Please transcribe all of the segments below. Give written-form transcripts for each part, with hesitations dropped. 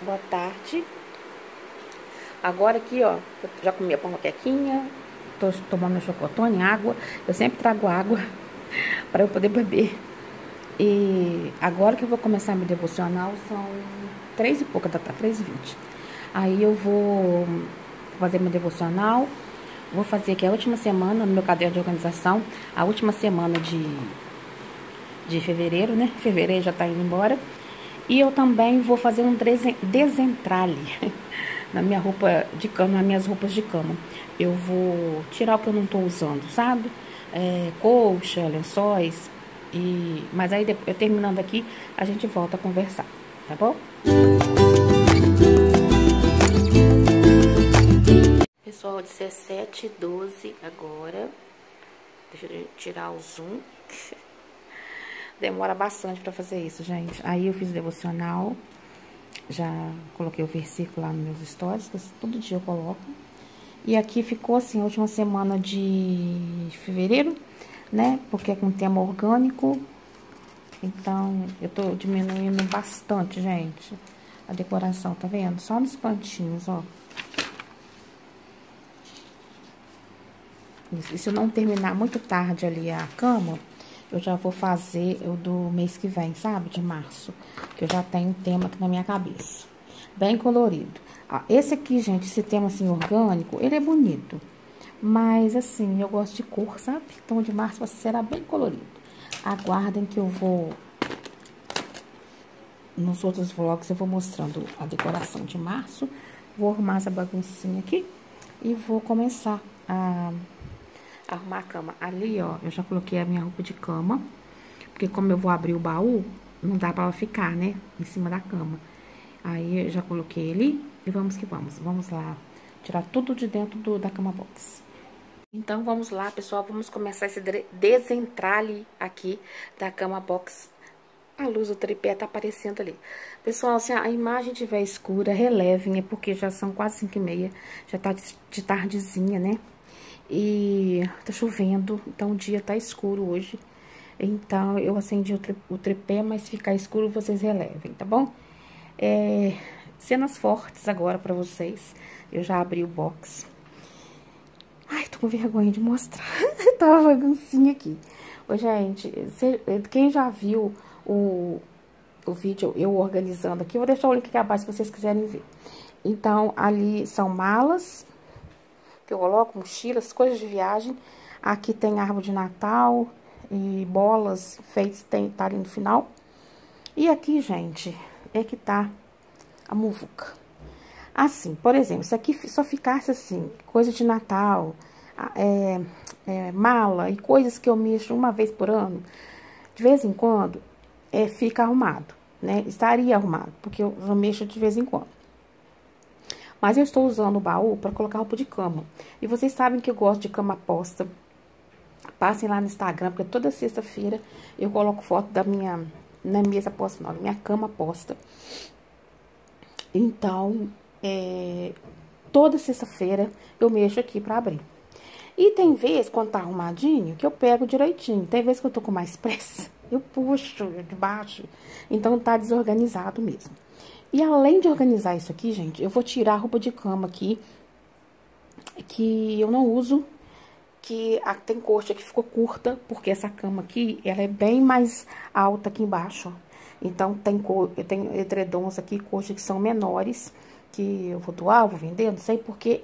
boa tarde. Agora aqui, ó, eu já comi a panquequinha, tô tomando meu chocotone, água. Eu sempre trago água para eu poder beber. E agora que eu vou começar meu devocional, são 3 e pouca da tarde, 3h20. Aí eu vou fazer meu devocional. Vou fazer aqui a última semana, no meu caderno de organização, a última semana de fevereiro, né? Fevereiro já tá indo embora. E eu também vou fazer um desentralhe na minha roupa de cama, nas minhas roupas de cama. Eu vou tirar o que eu não tô usando, sabe? Colcha, lençóis. Mas aí, eu terminando aqui, a gente volta a conversar, tá bom? Pessoal, 17h12 agora. Deixa eu tirar o zoom. Demora bastante pra fazer isso, gente. Aí eu fiz o devocional. Já coloquei o versículo lá nos meus stories, que todo dia eu coloco. E aqui ficou assim, a última semana de fevereiro, né? Porque é com tema orgânico. Então, eu tô diminuindo bastante, gente, a decoração, tá vendo? Só nos cantinhos, ó. E se eu não terminar muito tarde ali a cama, eu já vou fazer o do mês que vem, sabe? De março. Que eu já tenho um tema aqui na minha cabeça. Bem colorido. Ó, esse aqui, gente, esse tema assim, orgânico, ele é bonito. Mas, assim, eu gosto de cor, sabe? Então, o de março será bem colorido. Aguardem que eu vou... Nos outros vlogs, eu vou mostrando a decoração de março. Vou arrumar essa baguncinha aqui. E vou começar a... arrumar a cama. Ali, ó, eu já coloquei a minha roupa de cama. Porque como eu vou abrir o baú, não dá pra ela ficar, né? Em cima da cama. Aí, eu já coloquei ali. E vamos que vamos. Vamos lá tirar tudo de dentro da cama box. Então, vamos lá, pessoal. Vamos começar esse desentralhe aqui da cama box. A luz do tripé tá aparecendo ali. Pessoal, se a imagem estiver escura, relevem. É porque já são quase 5h30. Já tá de tardezinha, né? E tá chovendo, então o dia tá escuro hoje. Então, eu acendi o tripé, mas se ficar escuro, vocês relevem, tá bom? Cenas fortes agora pra vocês. Eu já abri o box. Ai, tô com vergonha de mostrar. Tava baguncinha aqui. Ô, gente, quem já viu o vídeo eu organizando aqui, eu vou deixar o link aqui abaixo se vocês quiserem ver. Então, ali são malas que eu coloco, mochilas, coisas de viagem. Aqui tem árvore de Natal e bolas feitas, tá ali no final. E aqui, gente, é que tá a muvuca. Assim, por exemplo, se aqui só ficasse assim, coisa de Natal, mala e coisas que eu mexo uma vez por ano, de vez em quando, fica arrumado, né? Estaria arrumado, porque eu mexo de vez em quando. Mas eu estou usando o baú para colocar roupa de cama. E vocês sabem que eu gosto de cama posta. Passem lá no Instagram, porque toda sexta-feira eu coloco foto da minha... Não é mesa posta, não, da minha cama posta. Então, toda sexta-feira eu mexo aqui para abrir. E tem vez, quando tá arrumadinho, que eu pego direitinho. Tem vez que eu tô com mais pressa, eu puxo de baixo. Então, tá desorganizado mesmo. E além de organizar isso aqui, gente, eu vou tirar a roupa de cama aqui, que eu não uso, que tem coxa que ficou curta, porque essa cama aqui, ela é bem mais alta aqui embaixo. Então, tem edredons aqui, coxa que são menores, que eu vou doar, vou vender, não sei, porque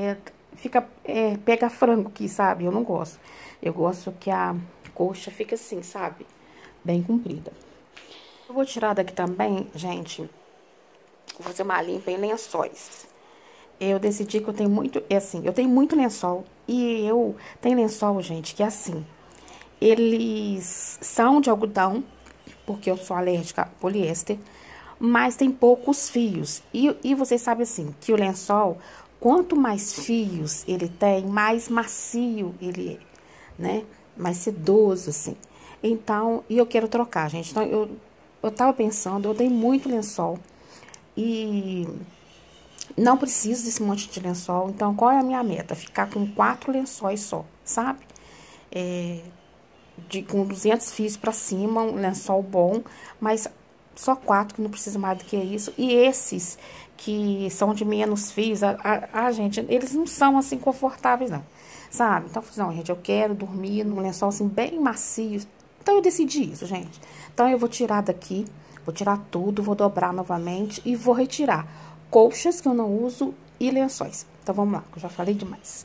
pega frango aqui, sabe? Eu não gosto. Eu gosto que a coxa fique assim, sabe? Bem comprida. Eu vou tirar daqui também, gente... Vou fazer uma limpa em lençóis. Eu decidi que eu tenho muito... eu tenho muito lençol. E eu tenho lençol, gente, que é assim. Eles são de algodão, porque eu sou alérgica a poliéster. Mas tem poucos fios. E vocês sabem, assim, que o lençol, quanto mais fios ele tem, mais macio ele é, né? Mais sedoso, assim. Então, eu quero trocar, gente. Então, eu tava pensando, eu tenho muito lençol. E não preciso desse monte de lençol. Então, qual é a minha meta? Ficar com 4 lençóis só, sabe? Com 200 fios pra cima, um lençol bom. Mas só 4, que não precisa mais do que isso. E esses que são de menos fios, gente, eles não são assim confortáveis, não, sabe? Então, não, gente, eu quero dormir num lençol assim bem macio. Então, eu decidi isso, gente. Então, eu vou tirar daqui, vou tirar tudo, vou dobrar novamente e vou retirar colchas que eu não uso e lençóis. Então, vamos lá, que eu já falei demais.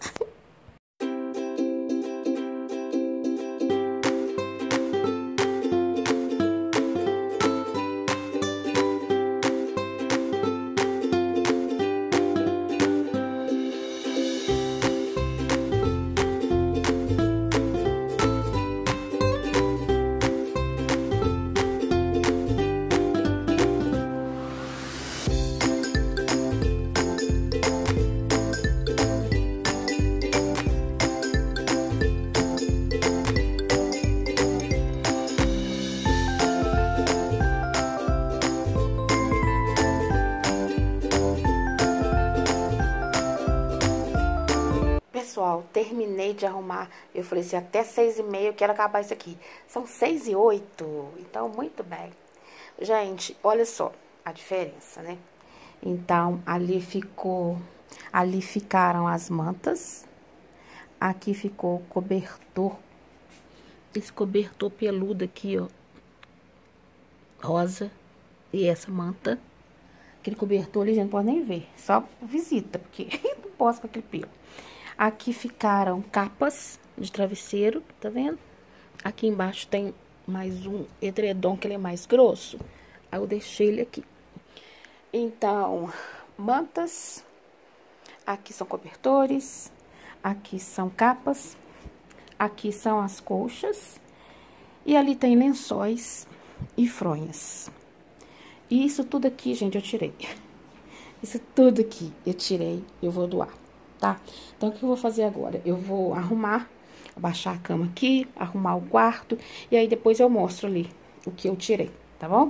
Pessoal, terminei de arrumar. Eu falei assim, até 6h30 eu quero acabar isso aqui. São 6h08, então muito bem. Gente, olha só a diferença, né? Então, ali ficaram as mantas. Aqui ficou o cobertor. Esse cobertor peludo aqui, ó. Rosa. E essa manta. Aquele cobertor ali, a gente não pode nem ver. Só visita, porque não posso com aquele pelo. Aqui ficaram capas de travesseiro, tá vendo? Aqui embaixo tem mais um edredom, que ele é mais grosso. Aí eu deixei ele aqui. Então, mantas. Aqui são cobertores. Aqui são capas. Aqui são as colchas. E ali tem lençóis e fronhas. E isso tudo aqui, gente, eu tirei. Isso tudo aqui eu tirei, eu vou doar. Tá? Então, o que eu vou fazer agora? Eu vou arrumar, abaixar a cama aqui, arrumar o quarto, e aí depois eu mostro ali o que eu tirei, tá bom?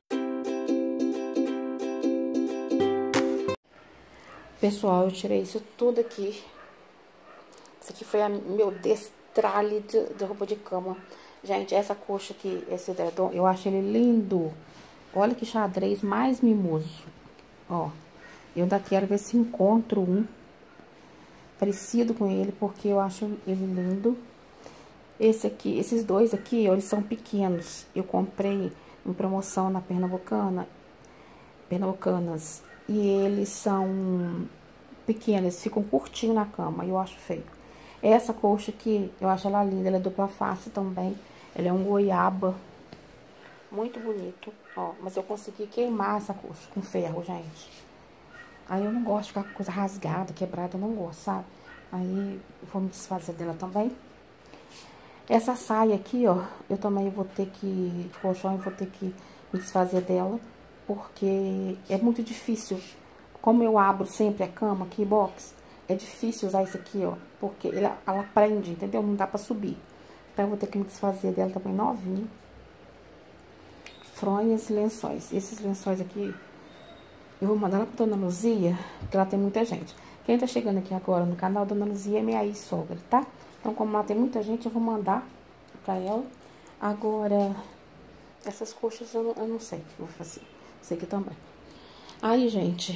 Pessoal, eu tirei isso tudo aqui. Isso aqui foi meu destralhe de roupa de cama. Gente, essa coxa aqui, esse edredom, eu acho ele lindo. Olha que xadrez mais mimoso. Ó, eu ainda quero ver se encontro um parecido com ele, porque eu acho ele lindo. Esse aqui, esses dois aqui, ó, eles são pequenos. Eu comprei em promoção na Pernambucanas. E eles são pequenos, ficam curtinho na cama, e eu acho feio. Essa coxa aqui, eu acho ela linda, ela é dupla face também. Ela é um goiaba. Muito bonito, ó. Mas eu consegui queimar essa coxa com ferro, gente. Aí eu não gosto de ficar com coisa rasgada, quebrada, eu não gosto, sabe? Aí eu vou me desfazer dela também. Essa saia aqui, ó, eu também vou ter que, de colchão, eu vou ter que me desfazer dela, porque é muito difícil. Como eu abro sempre a cama aqui, box, é difícil usar isso aqui, ó, porque ela prende, entendeu? Não dá pra subir. Então eu vou ter que me desfazer dela também novinha. Fronhas e lençóis. Esses lençóis aqui, eu vou mandar lá pra Dona Luzia, porque lá tem muita gente. Quem tá chegando aqui agora no canal, Dona Luzia é minha ex-sogra, tá? Então, como lá tem muita gente, eu vou mandar pra ela. Agora, essas coxas eu não sei o que eu vou fazer. Sei que também. Aí, gente,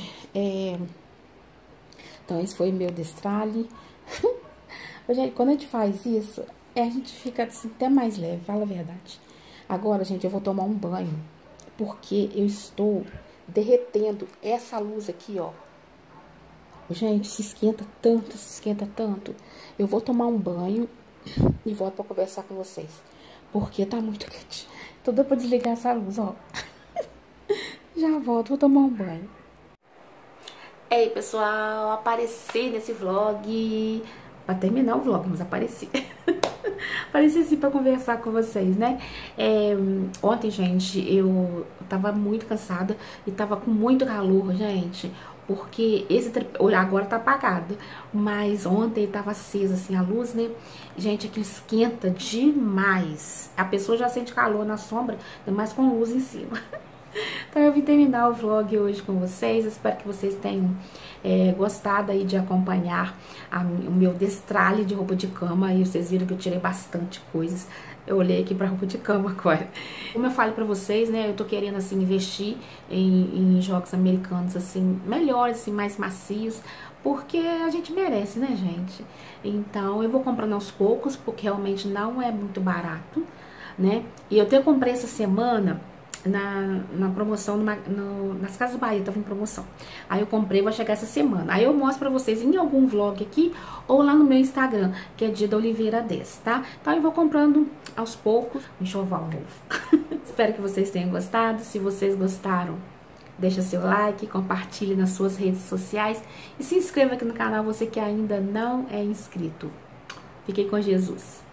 então, esse foi meu destralhe. Gente, quando a gente faz isso, a gente fica assim, até mais leve, fala a verdade. Agora, gente, eu vou tomar um banho, porque eu estou derretendo essa luz aqui, ó. Gente, se esquenta tanto, se esquenta tanto. Eu vou tomar um banho e volto pra conversar com vocês, porque tá muito quente. Tô doida pra desligar essa luz, ó. Já volto, vou tomar um banho. Ei, pessoal, apareci nesse vlog. Pra terminar o vlog, mas apareci. Apareci assim pra conversar com vocês, né? Ontem, gente, eu tava muito cansada e tava com muito calor, gente. Porque esse agora tá apagado, mas ontem tava acesa assim a luz, né? Gente, aqui esquenta demais. A pessoa já sente calor na sombra, mas com luz em cima. Então eu vim terminar o vlog hoje com vocês. Espero que vocês tenham gostado aí de acompanhar o meu destralhe de roupa de cama. E vocês viram que eu tirei bastante coisas. Eu olhei aqui pra roupa de cama agora. Como eu falei pra vocês, né, eu tô querendo, assim, investir em jogos americanos, assim, melhores, assim, mais macios, porque a gente merece, né, gente? Então, eu vou comprando aos poucos, porque realmente não é muito barato, né? E eu comprei essa semana na promoção, nas Casas Bahia, tava em promoção. Aí eu comprei, vou chegar essa semana. Aí eu mostro pra vocês em algum vlog aqui, ou lá no meu Instagram, que é Dida Oliveira 10, tá? Então eu vou comprando aos poucos, um enxoval novo. Espero que vocês tenham gostado. Se vocês gostaram, deixa seu like, compartilhe nas suas redes sociais e se inscreva aqui no canal, você que ainda não é inscrito. Fiquem com Jesus.